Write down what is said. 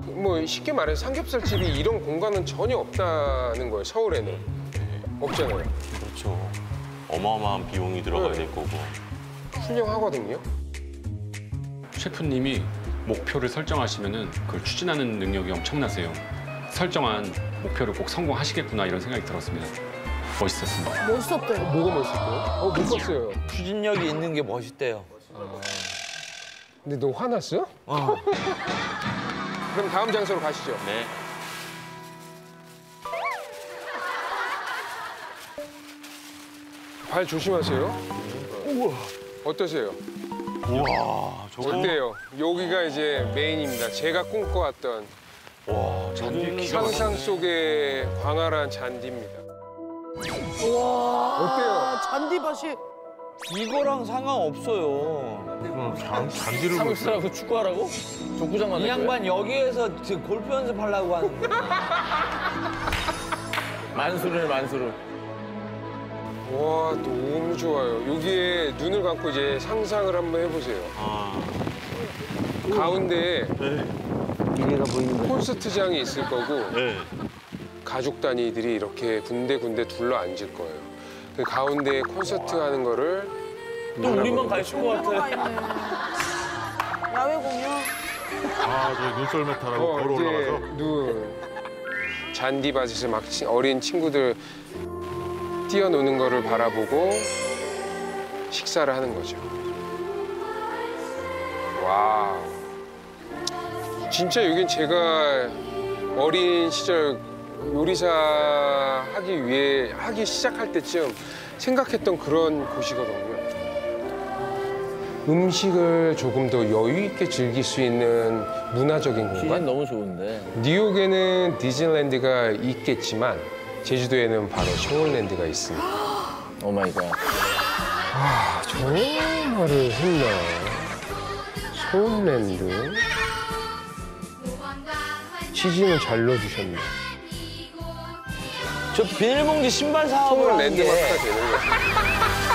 뭐 쉽게 말해서 삼겹살집이 이런 공간은 전혀 없다는 거예요. 서울에는 없잖아요. 그렇죠. 어마어마한 비용이 들어가야 될 거고. 훌륭하거든요. 셰프님이 목표를 설정하시면은 그걸 추진하는 능력이 엄청나세요. 설정한 목표를 꼭 성공하시겠구나 이런 생각이 들었습니다. 멋있었습니다. 멋있었대요. 뭐가 멋있어요? 못 봤어요. 추진력이 있는 게 멋있대요. 근데 너 화났어? 그럼 다음 장소로 가시죠. 네. 발 조심하세요. 우와. 어떠세요? 우와, 저거. 어때요? 여기가 이제 메인입니다. 제가 꿈꿔왔던 와, 잔디 기가 상상 막히네. 속의 광활한 잔디입니다. 와. 어때요? 잔디밭이. 이거랑 상관없어요. 잔디를 삼겹살하고 축구하라고? 족구장 이 만들 거야? 양반 여기에서 지금 골프 연습하려고 하는 거야. 만수르네, 만수르. 와, 너무 좋아요. 여기에 눈을 감고 이제 상상을 한번 해보세요. 아, 가운데에 미래가 보이는 콘서트장이 있을 거고 네. 가족 단위들이 이렇게 군데군데 둘러 앉을 거예요. 그 가운데에 콘서트 하는 거를 또 우리만 갈 것 같아. 공연가 있네. 야외 공연. 저 눈썰매 타라고 걸어 이제 올라가서. 눈 잔디밭에서 막 어린 친구들 뛰어노는 거를 바라보고 식사를 하는 거죠. 와, 진짜 여긴 제가 어린 시절 요리사 하기 시작할 때쯤 생각했던 그런 곳이거든요. 음식을 조금 더 여유 있게 즐길 수 있는 문화적인 기분 공간. 너무 좋은데. 뉴욕에는 디즈니랜드가 있겠지만 제주도에는 바로 쇼월랜드가 있습니다. 오 마이 갓. 아, 정말을 했나? 쇼월랜드. 치즈는 잘 넣어주셨네. 저 비닐봉지 신발 사업을 하는 게 쇼월랜드마크가 되는 거야.